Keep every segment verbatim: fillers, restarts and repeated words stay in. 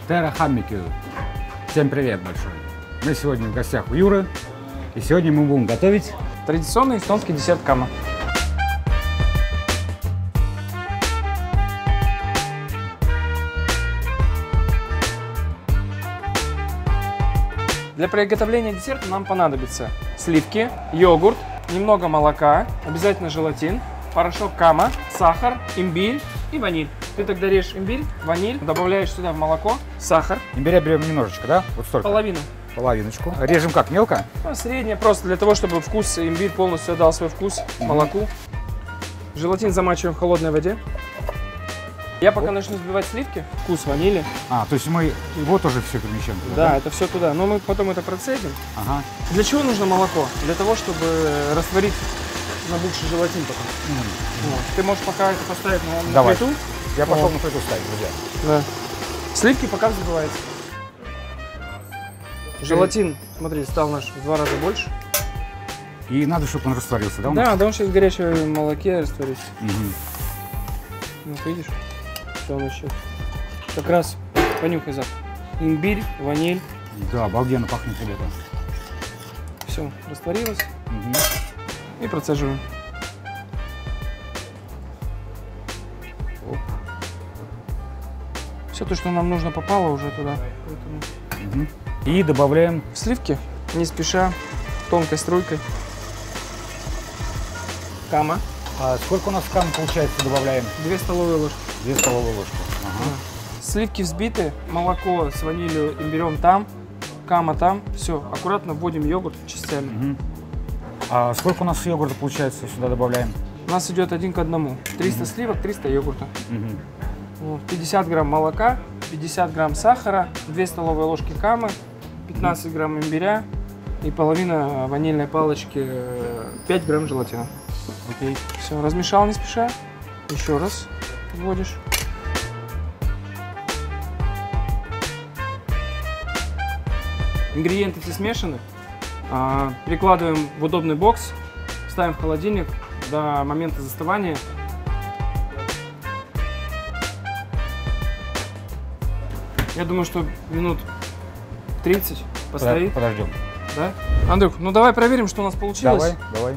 Тера Хаммикю. Всем привет большой. Мы сегодня в гостях у Юры. И сегодня мы будем готовить традиционный эстонский десерт кама. Для приготовления десерта нам понадобится сливки, йогурт, немного молока, обязательно желатин, порошок кама, сахар, имбирь и ваниль. Ты тогда режешь имбирь, ваниль, добавляешь сюда в молоко, сахар. Имбиря берем немножечко, да? Вот столько? Половину. Половиночку. Режем как, мелко? Ну, среднее, просто для того, чтобы вкус, имбирь полностью отдал свой вкус mm-hmm. молоку. Желатин замачиваем в холодной воде. Я пока Оп. начну взбивать сливки, вкус ванили. А, то есть мы его тоже все перемещаем туда, да, да? это все туда, но мы потом это процедим. Ага. Для чего нужно молоко? Для того, чтобы растворить набухший желатин потом. Mm-hmm. Вот. Ты можешь пока это поставить на, на плиту. Я пошел вот. на плиту ставить, друзья. Да. Сливки пока взбиваются. Желатин, смотри, стал наш в два раза больше. И надо, чтобы он растворился, да? Да, да, он сейчас в горячем молоке растворится. Угу. Вот видишь, что он еще. Как раз понюхай запах. Имбирь, ваниль. Да, обалденно пахнет, ребята. Все, растворилось. Угу. И процеживаем. Все то, что нам нужно, попало уже туда. Угу. И добавляем сливки, не спеша, тонкой струйкой. Кама. А сколько у нас кама получается добавляем? Две столовые ложки. Две столовые ложки. Ага. Да. Сливки взбиты, молоко с ванилью, имбирем там, кама там. Все, аккуратно вводим йогурт частями. Угу. А сколько у нас йогурта получается сюда добавляем? У нас идет один к одному. триста угу. сливок, триста йогурта. Угу. пятьдесят грамм молока, пятьдесят грамм сахара, две столовые ложки камы, пятнадцать грамм имбиря и половина ванильной палочки, пять грамм желатина. Окей. Все, размешал не спеша. Еще раз вводишь. Ингредиенты эти смешаны. Перекладываем в удобный бокс, ставим в холодильник до момента застывания. Я думаю, что минут тридцать постоит. Подождем. Да? Андрюх, ну давай проверим, что у нас получилось. Давай, давай.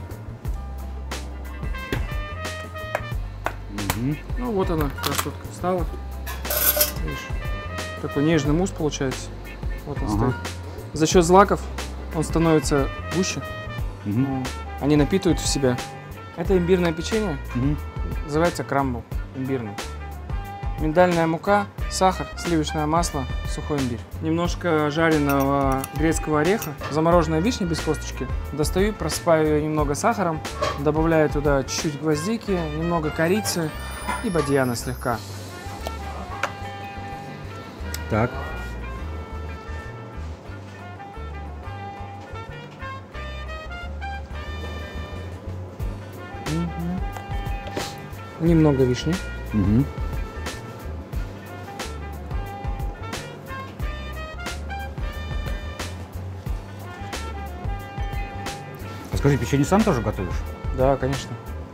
Угу. Ну вот она, красотка встала. Видишь, такой нежный мусс получается. Вот он ага. стоит. За счет злаков он становится гуще. Угу. Они напитывают в себя. Это имбирное печенье. Угу. Называется крамбл имбирный. Миндальная мука, сахар, сливочное масло, сухой имбирь. Немножко жареного грецкого ореха, замороженная вишня без косточки. Достаю, просыпаю ее немного сахаром, добавляю туда чуть-чуть гвоздики, немного корицы и бадьяна слегка. Так. Угу. Немного вишни. Угу. Скажи, печенье сам тоже готовишь? Да, конечно.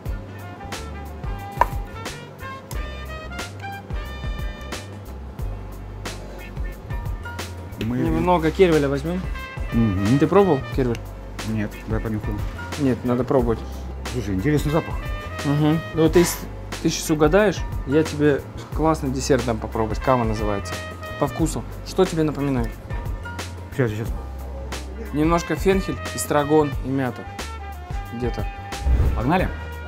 Мы... Немного кервеля возьмем. Угу. Ты пробовал кервель? Нет, давай понюхаем. Нет, надо пробовать. Слушай, интересный запах. Угу. Ну ты, ты сейчас угадаешь, я тебе классный десерт дам попробовать. Кама называется. По вкусу. Что тебе напоминает? Сейчас, сейчас. Немножко фенхель, эстрагон и мята. Где-то. Погнали?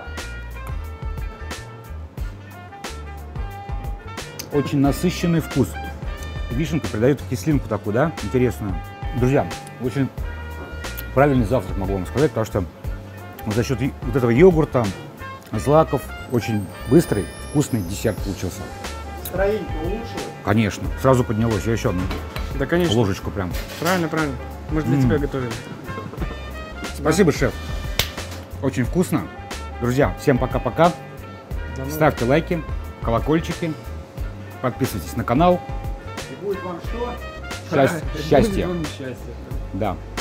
Очень насыщенный вкус. Вишенка придает кислинку такую, да, интересную. Друзья, очень правильный завтрак, могу вам сказать, потому что за счет вот этого йогурта, злаков, очень быстрый, вкусный десерт получился. Настроение улучшилось? Конечно. Сразу поднялось. Я еще одну да, конечно. ложечку прям. Правильно, правильно. Мы же для mm. тебя готовили. Спасибо, шеф. Очень вкусно. Друзья, всем пока-пока. Да, ну... Ставьте лайки, колокольчики, подписывайтесь на канал. И будет вам что? Счастье. Счастье. Счастье. Да.